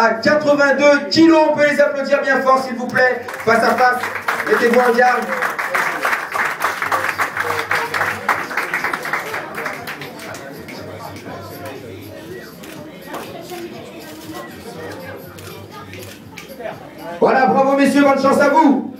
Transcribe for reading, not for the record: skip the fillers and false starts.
à 82 kilos. On peut les applaudir bien fort, s'il vous plaît. Face à face, mettez-vous en garde. Voilà, bravo messieurs, bonne chance à vous.